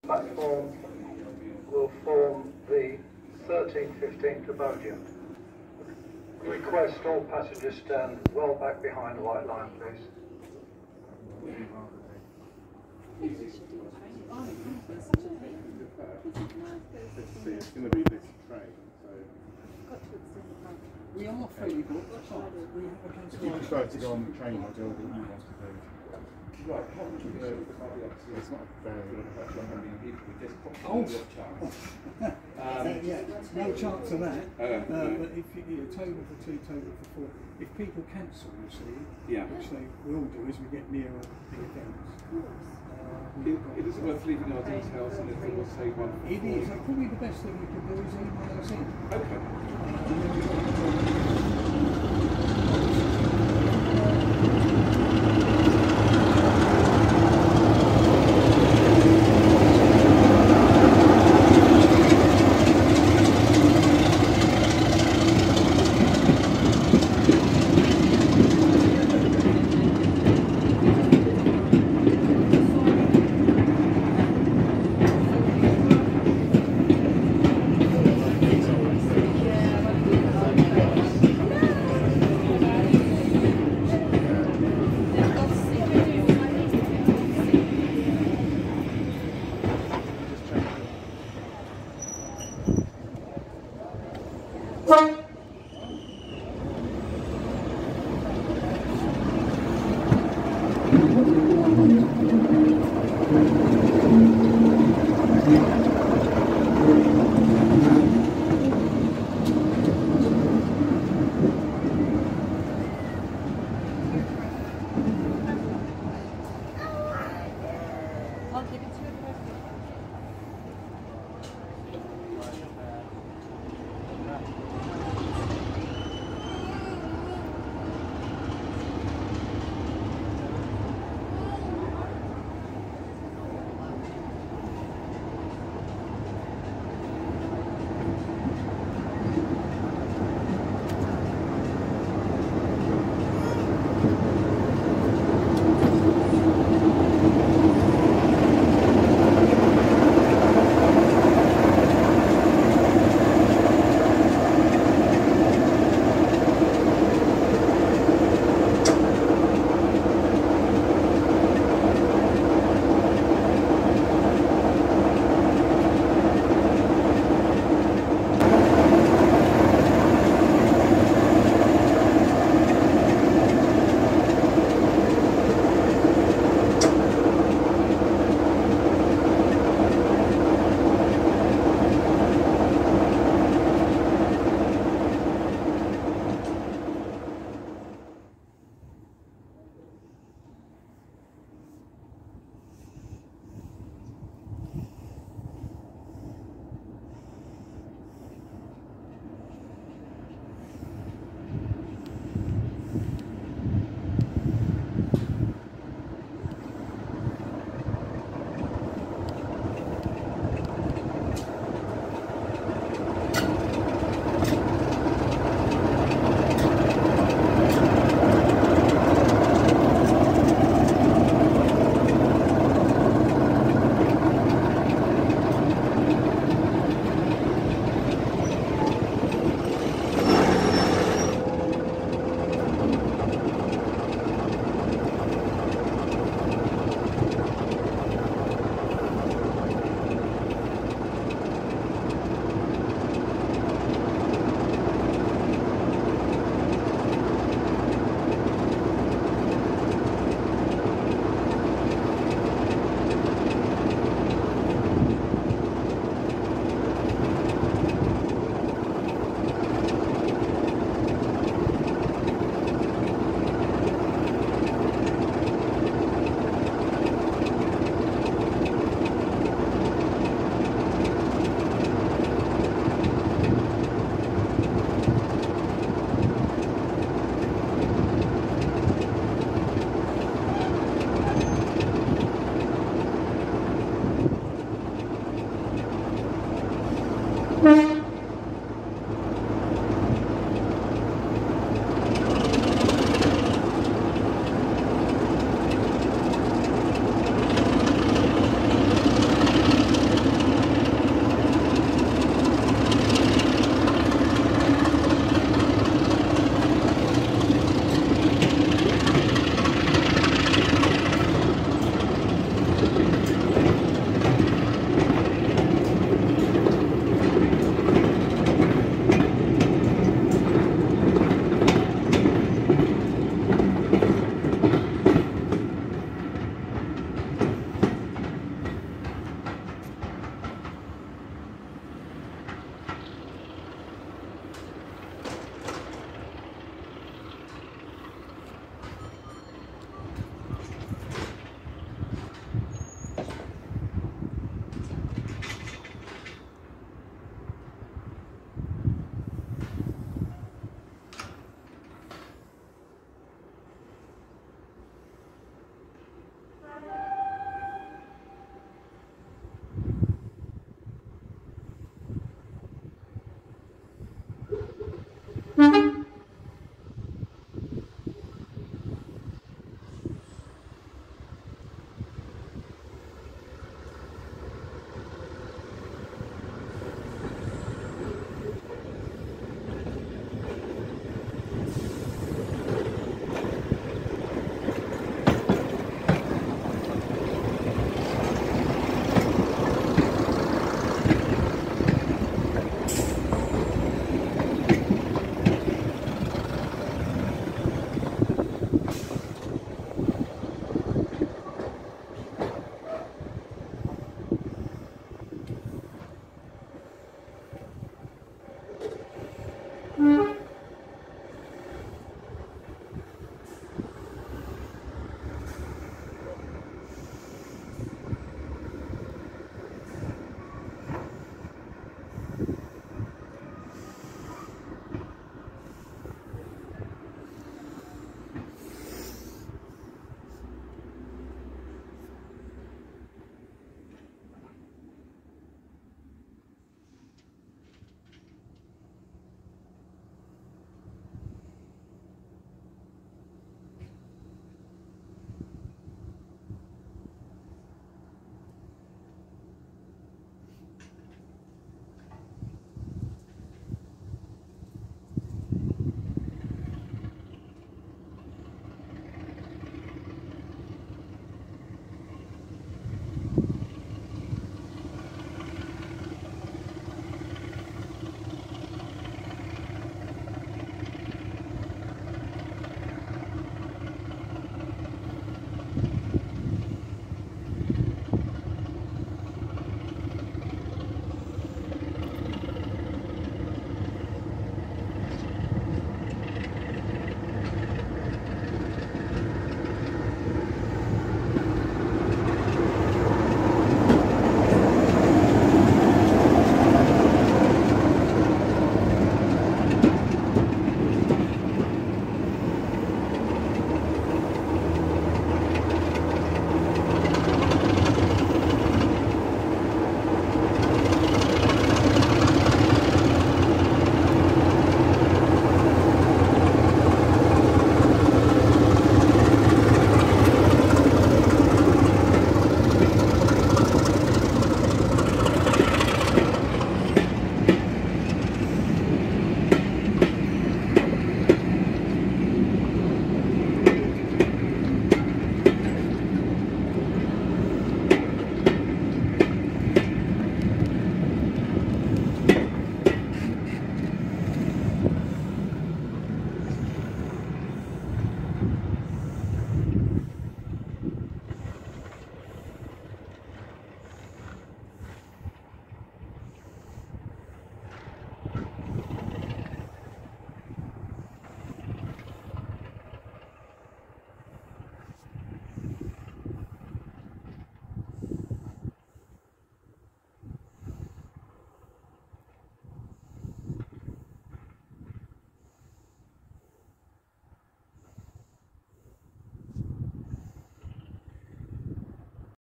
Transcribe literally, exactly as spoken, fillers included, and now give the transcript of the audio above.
Platform will form the thirteen fifteen to Bodiam. Request all passengers stand well back behind the white line, please. It's going to be this train, so we are fully booked. if you prefer to go on the train, I'll do what you want to do. Right, it's not a very Oh, um, yeah, no chance of that. Uh, uh, but if you get a total for two, total for four, if people cancel, you see, yeah. which they will do as we get nearer the events. Uh, it, it is worth leaving our details and if they will say one. It is. So probably the best thing we can do is email us in. Okay. Thank you.